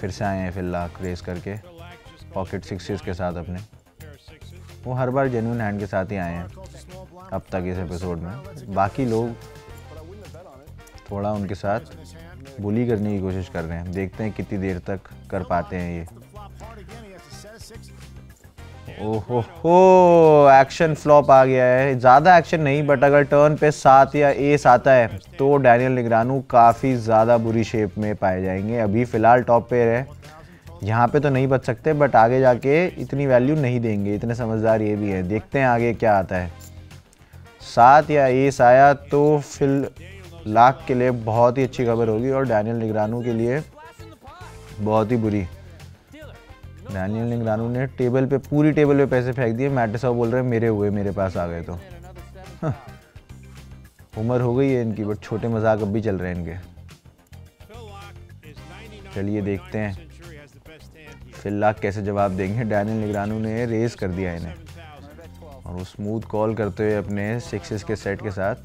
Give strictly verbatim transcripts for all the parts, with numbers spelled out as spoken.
फिर से आए हैं फिल लाख रेस करके पॉकेट सिक्सेस के साथ अपने। वो हर बार जेन्युइन हैंड के साथ ही आए हैं अब तक इस एपिसोड में। बाकी लोग थोड़ा उनके साथ बुली करने की कोशिश कर रहे हैं, देखते हैं कितनी देर तक कर पाते हैं ये। ओहो हो, एक्शन फ्लॉप आ गया है। ज़्यादा एक्शन नहीं, बट अगर टर्न पे सात या एस आता है तो डैनियल निगरानू काफ़ी ज़्यादा बुरी शेप में पाए जाएंगे। अभी फ़िलहाल टॉप पे है, यहाँ पे तो नहीं बच सकते, बट आगे जाके इतनी वैल्यू नहीं देंगे, इतने समझदार ये भी है। देखते हैं आगे क्या आता है। सात या एस आया तो फिल लाख के लिए बहुत ही अच्छी खबर होगी और डैनियल निगरानू के लिए बहुत ही बुरी। डैनियल निगरानू ने टेबल पे पूरी टेबल पे पैसे फेंक दिए। मैट साहब बोल रहे हैं मेरे हुए, मेरे पास आ गए तो। उम्र हो गई है इनकी, बट छोटे मजाक अब भी चल रहे हैं इनके। चलिए देखते हैं फिल लाख कैसे जवाब देंगे। डैनियल निगरानू ने रेस कर दिया इन्हें और वो स्मूथ कॉल करते हुए अपने सिक्सेस के सेट के साथ।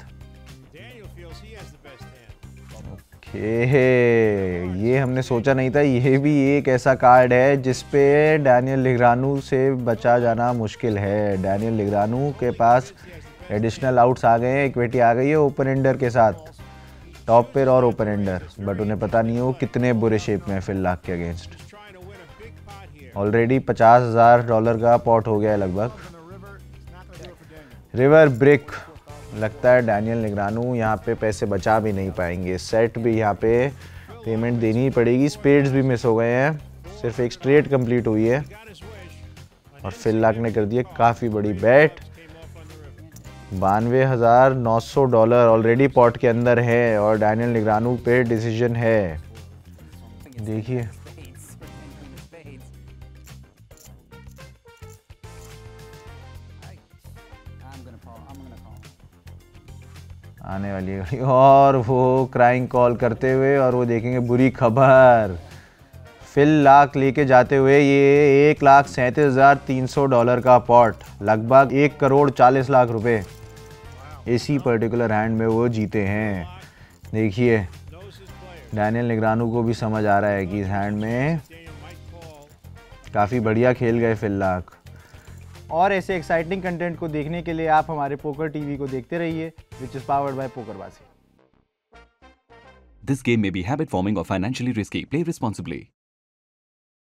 ये हमने सोचा नहीं था, ये भी एक ऐसा कार्ड है जिसपे डैनियल निगरानू से बचा जाना मुश्किल है। डैनियल निगरानू के पास एडिशनल आउट्स आ गए हैं, इक्विटी आ गई है ओपन एंडर के साथ, टॉप पेयर और ओपन एंडर, बट उन्हें पता नहीं हो कितने बुरे शेप में है फिल लाख के अगेंस्ट। ऑलरेडी पचास हज़ार डॉलर का पॉट हो गया है लगभग। रिवर ब्रिक, लगता है डैनियल निगरानू यहाँ पे पैसे बचा भी नहीं पाएंगे। सेट भी यहाँ पे पेमेंट देनी ही पड़ेगी। स्पेड्स भी मिस हो गए हैं, सिर्फ एक स्ट्रेट कंप्लीट हुई है और फिल लाख ने कर दी काफ़ी बड़ी बैट। बानवे हज़ार नौ सौ डॉलर ऑलरेडी पॉट के अंदर है और डैनियल निगरानू पे डिसीजन है। देखिए आने वाली है और वो क्राइंग कॉल करते हुए, और वो देखेंगे बुरी खबर। फिल लाख लेके जाते हुए ये एक लाख सैंतीस हज़ार तीन सौ डॉलर का पॉट, लगभग एक करोड़ चालीस लाख रुपए इसी पर्टिकुलर हैंड में वो जीते हैं। देखिए डैनियल निगरानू को भी समझ आ रहा है कि इस हैंड में काफ़ी बढ़िया खेल गए फिल लाख। और ऐसे एक्साइटिंग कंटेंट को देखने के लिए आप हमारे पोकर टीवी को देखते रहिए, which is powered by PokerBaazi. This game may be habit forming or financially risky. Play responsibly.